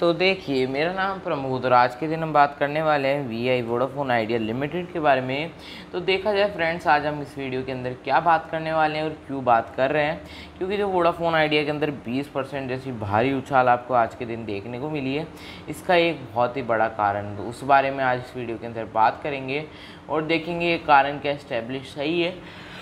तो देखिए, मेरा नाम प्रमोद और आज के दिन हम बात करने वाले हैं वीआई वोडाफोन आइडिया लिमिटेड के बारे में। तो देखा जाए फ्रेंड्स, आज हम इस वीडियो के अंदर क्या बात करने वाले हैं और क्यों बात कर रहे हैं, क्योंकि जो वोडाफोन आइडिया के अंदर 20% जैसी भारी उछाल आपको आज के दिन देखने को मिली है, इसका एक बहुत ही बड़ा कारण, तो उस बारे में आज इस वीडियो के अंदर बात करेंगे और देखेंगे ये कारण क्या इस्टेब्लिश सही है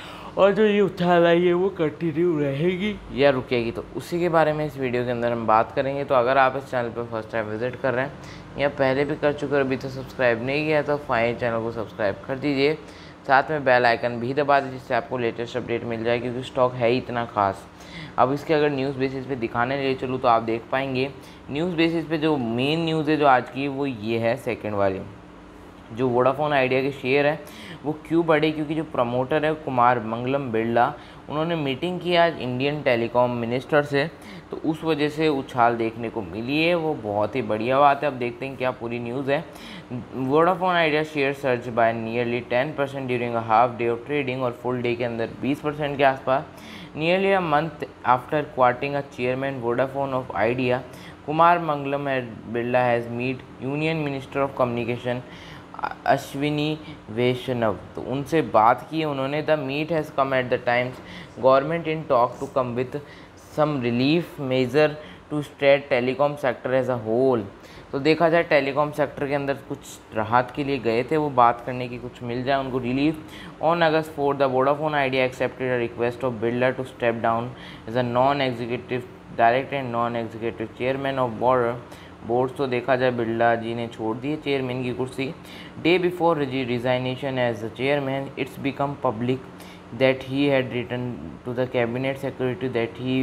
और जो ये उछाल आई है वो कंटिन्यू रहेगी या रुकेगी, तो उसी के बारे में इस वीडियो के अंदर हम बात करेंगे। तो अगर आप इस चैनल पर फर्स्ट टाइम विजिट कर रहे हैं या पहले भी कर चुके हैं अभी तो सब्सक्राइब नहीं किया तो फाइन चैनल को सब्सक्राइब कर दीजिए, साथ में बेल आइकन भी दबा दीजिए जिससे आपको लेटेस्ट अपडेट मिल जाए, क्योंकि स्टॉक है ही इतना खास। अब इसके अगर न्यूज़ बेसिस पे दिखाने ले चलूँ तो आप देख पाएंगे न्यूज़ बेसिस पे जो मेन न्यूज़ है जो आज की वो ये है, सेकेंड वाली, जो वोडाफोन आइडिया के शेयर है वो क्यों बढ़े, क्योंकि जो प्रमोटर है कुमार मंगलम बिरला, उन्होंने मीटिंग की आज इंडियन टेलीकॉम मिनिस्टर से, तो उस वजह से उछाल देखने को मिली है, वो बहुत ही बढ़िया बात है। अब देखते हैं क्या पूरी न्यूज़ है। Vodafone Idea share surge by nearly 10% during a half day of trading, और फुल डे के अंदर 20% के आसपास। Nearly a month after quitting a chairman Vodafone of Idea Kumar Mangalam Birla has meet union minister of communication Ashwini Vaishnaw, तो उनसे बात की उन्होंने। The meet has come at the times government in talk to come with some relief measure to state telecom sector as a whole. तो देखा जाए telecom sector के अंदर कुछ राहत के लिए गए थे वो, बात करने की कुछ मिल जाए उनको relief. On August 4 the Vodafone Idea accepted a request of Birla to step down as a non executive director and non executive chairman of board. तो देखा जाए बिरला जी ने छोड़ दी है चेयरमैन की कुर्सी। Day before resignation as the chairman it's become public that he had written to the cabinet secretary that he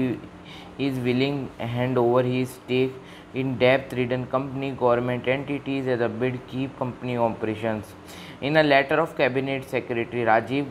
is willing hand over his stake in debt-ridden company government entities as a bid keep company operations. In a letter of Cabinet Secretary Rajiv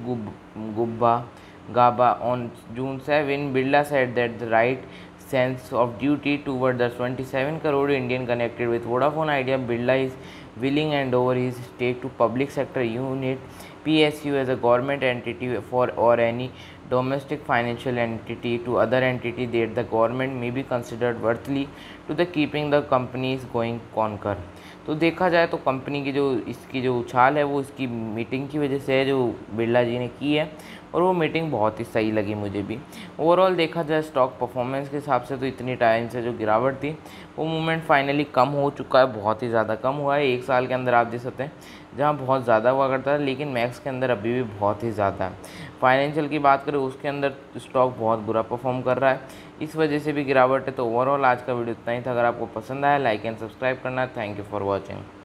Gaba on June 7, Birla said that the right sense of duty toward the 27 crore Indian connected with Vodafone Idea, Birla is willing hand over his stake to public sector unit PSU as a government entity for or any domestic financial entity to other entity that the government may be considered worthy to the keeping the company is going concur। तो देखा जाए तो company की जो इसकी जो उछाल है वो इसकी मीटिंग की वजह से है जो बिरला जी ने की है, और वो मीटिंग बहुत ही सही लगी मुझे भी। ओवरऑल देखा जाए स्टॉक परफॉर्मेंस के हिसाब से तो इतनी टाइम से जो गिरावट थी वो मूवमेंट फाइनली कम हो चुका है, बहुत ही ज़्यादा कम हुआ है। एक साल के अंदर आप देख सकते हैं जहाँ बहुत ज़्यादा हुआ करता है, लेकिन मैक्स के अंदर अभी भी बहुत ही ज़्यादा है। फाइनेंशियल की बात करें उसके अंदर स्टॉक बहुत बुरा परफॉर्म कर रहा है, इस वजह से भी गिरावट है। तो ओवरऑल आज का वीडियो इतना ही था। अगर आपको पसंद आया लाइक एंड सब्सक्राइब करना। Thank you for watching.